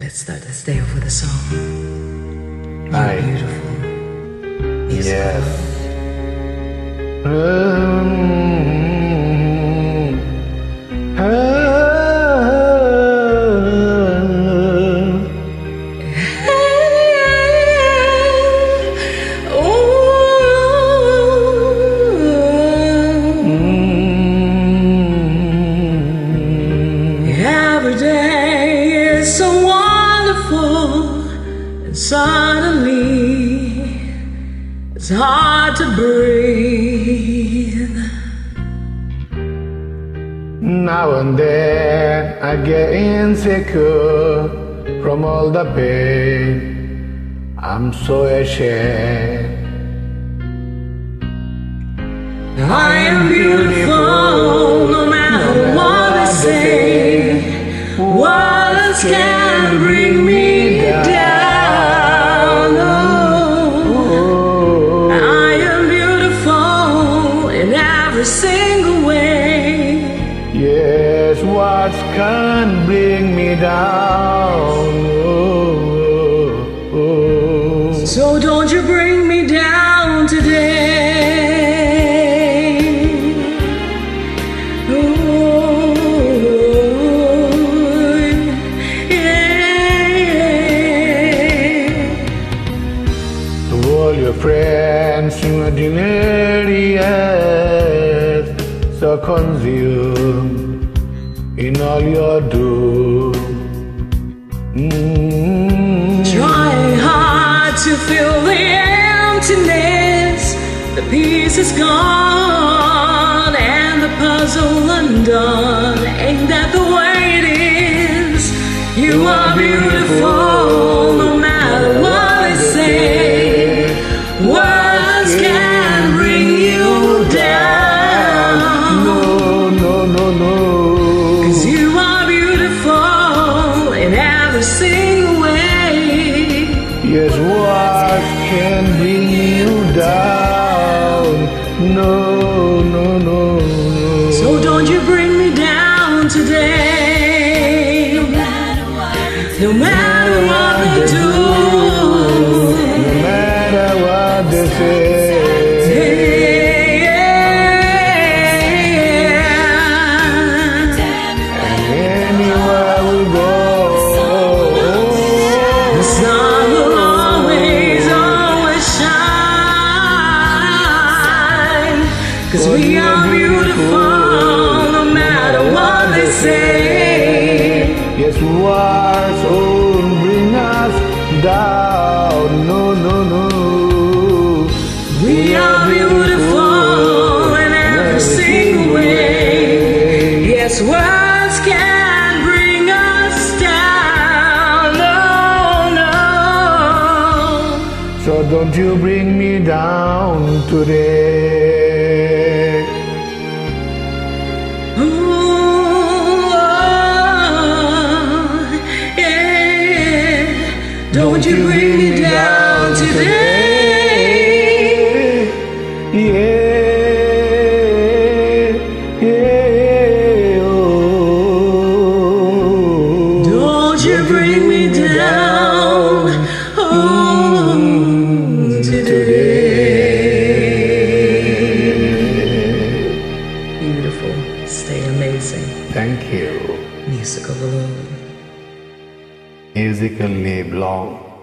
Let's start this day off with a song. You're Aye. beautiful. Yes. Every day is so wonderful, and suddenly it's hard to breathe. Now and then I get insecure from all the pain. I'm so ashamed. I am beautiful, no matter what they say. Words can bring me down. Oh, I am beautiful in every single way. Yes, words can bring me down. So don't you bring me down today. All your friends imaginary as so consumed in all your doom. Trying hard to fill the emptiness. The piece is gone and the puzzle undone. Ain't that the way it is? You are beautiful, no matter what they say. Words can bring you down. No, no, no, no. 'Cause you are beautiful in every single way. Yes, words can bring you down. No, no, no, no. So don't you bring me down today. No matter what they do. No matter what they say. And anywhere we go, The sun will always shine. 'Cause we are beautiful, no matter what they say. yes, words won't bring us down. No, no, no. We are beautiful in every single way. Yes, words can bring us down. No, no. So don't you bring me down today. Ooh, yeah. Don't you bring me down today. Yeah, yeah, oh. Don't you bring me down today. Beautiful. Stay amazing. Thank you. Musical balloon. Musically blonde.